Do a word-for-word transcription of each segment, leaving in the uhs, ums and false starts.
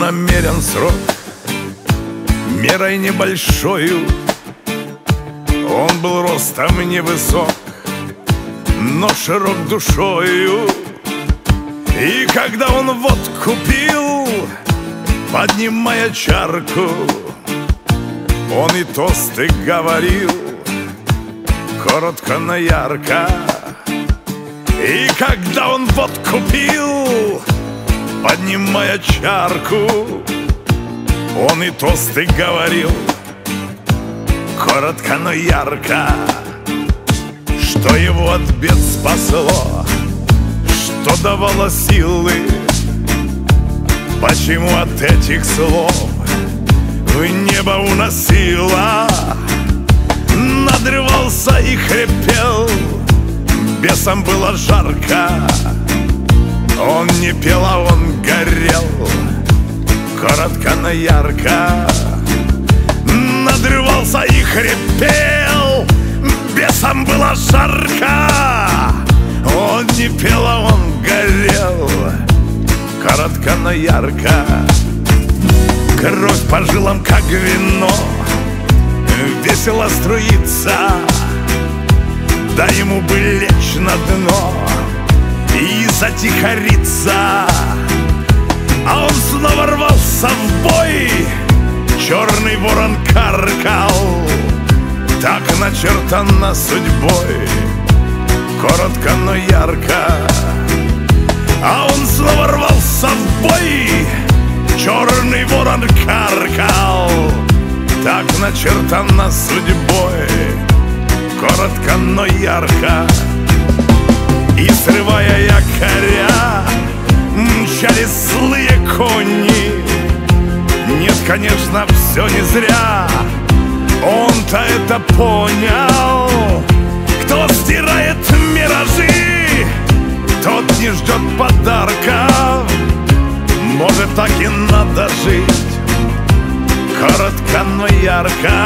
намерен срок мерой небольшою. Он был ростом невысок, но широк душою. И когда он водку пил, поднимая чарку, он и тосты говорил коротко, но ярко. И когда он водку пил, поднимая чарку, он и тосты говорил коротко, но ярко. Что его от бед спасло, что давало силы, почему от этих слов в небо уносило. Надрывался и хрипел, бесам было жарко. Он не пел, а он горел коротко, но ярко. Надрывался и хрипел, бесам было жарко. Он не пел, а он горел коротко, но ярко. Кровь по жилам, как вино, весело струится. Да ему бы лечь на дно и затихариться. А он снова рвался в бой, черный ворон каркал. Так начертано судьбой, коротко, но ярко. А он снова рвался в бой, черный ворон каркал. Так начертано судьбой, коротко, но ярко. И срывая якоря, мчались злые кони. Нет, конечно, все не зря, он-то это понял. Кто стирает миражи, тот не ждет подарков. Может, так и надо жить, коротко, но ярко.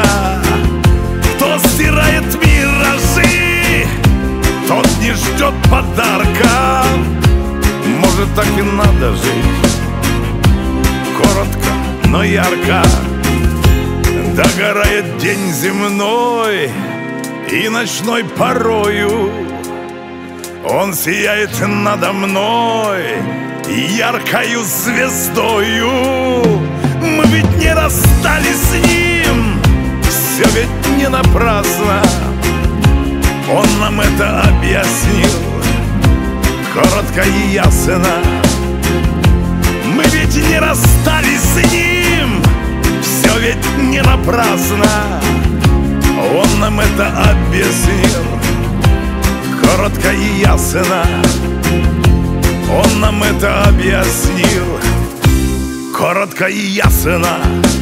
Кто стирает миражи, тот не ждет подарка. Может, так и надо жить, коротко, но ярко. Догорает день земной и ночной порою, он сияет надо мной яркою звездою. Мы ведь не расстались с ним, все ведь не напрасно. Он нам это объяснил коротко и ясно. Мы ведь не расстались с ним, все ведь не напрасно. Он нам это объяснил коротко и ясно. Он нам это объяснил коротко и ясно.